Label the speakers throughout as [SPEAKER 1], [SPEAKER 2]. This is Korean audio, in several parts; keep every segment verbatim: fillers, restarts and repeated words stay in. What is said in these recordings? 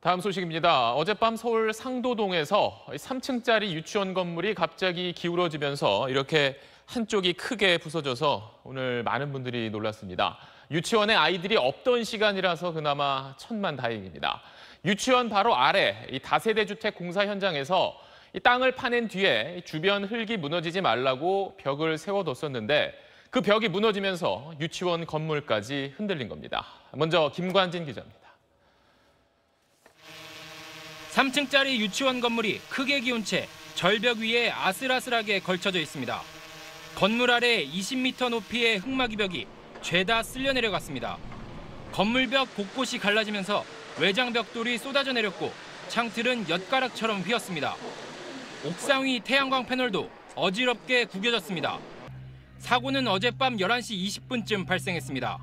[SPEAKER 1] 다음 소식입니다. 어젯밤 서울 상도동에서 삼 층짜리 유치원 건물이 갑자기 기울어지면서 이렇게 한쪽이 크게 부서져서 오늘 많은 분들이 놀랐습니다. 유치원에 아이들이 없던 시간이라서 그나마 천만다행입니다. 유치원 바로 아래 이 다세대 주택 공사 현장에서 이 땅을 파낸 뒤에 주변 흙이 무너지지 말라고 벽을 세워뒀었는데 그 벽이 무너지면서 유치원 건물까지 흔들린 겁니다. 먼저 김관진 기자입니다.
[SPEAKER 2] 삼 층짜리 유치원 건물이 크게 기운 채 절벽 위에 아슬아슬하게 걸쳐져 있습니다. 건물 아래 이십 미터 높이의 흙막이 벽이 죄다 쓸려 내려갔습니다. 건물벽 곳곳이 갈라지면서 외장 벽돌이 쏟아져 내렸고 창틀은 엿가락처럼 휘었습니다. 옥상 위 태양광 패널도 어지럽게 구겨졌습니다. 사고는 어젯밤 열한 시 이십 분쯤 발생했습니다.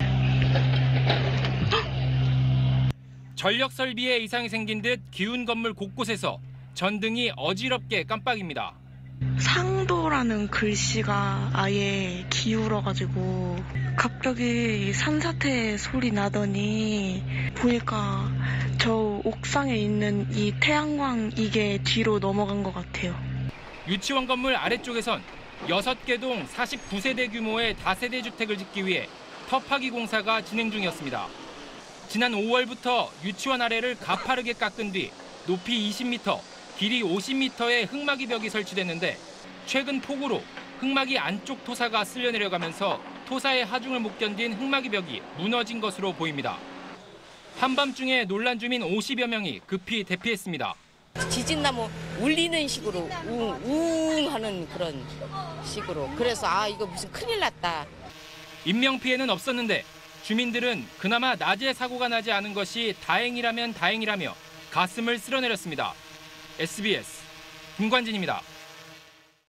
[SPEAKER 2] 전력 설비에 이상이 생긴 듯 기운 건물 곳곳에서 전등이 어지럽게 깜빡입니다.
[SPEAKER 3] 상도라는 글씨가 아예 기울어가지고 갑자기 산사태 소리 나더니 보니까 저 옥상에 있는 이 태양광 이게 뒤로 넘어간 것 같아요.
[SPEAKER 2] 유치원 건물 아래쪽에선 여섯 개 동 사십구 세대 규모의 다세대 주택을 짓기 위해 터파기 공사가 진행 중이었습니다. 지난 오월부터 유치원 아래를 가파르게 깎은 뒤 높이 이십 미터, 길이 오십 미터의 흙막이 벽이 설치됐는데 최근 폭우로 흙막이 안쪽 토사가 쓸려 내려가면서 토사의 하중을 못 견딘 흙막이 벽이 무너진 것으로 보입니다. 한밤중에 놀란 주민 오십여 명이 급히 대피했습니다.
[SPEAKER 4] 지진나무 울리는 식으로 웅웅 하는 그런 식으로. 그래서 아 이거 무슨 큰일 났다.
[SPEAKER 2] 인명피해는 없었는데 주민들은 그나마 낮에 사고가 나지 않은 것이 다행이라면 다행이라며 가슴을 쓸어내렸습니다. 에스비에스 김관진입니다.